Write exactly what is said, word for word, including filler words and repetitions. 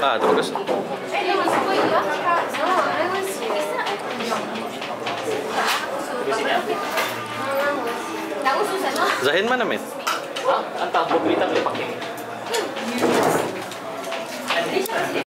Ah, itu bagus. Zahin mana, Min? Hah? Entah, mau berita boleh pakai.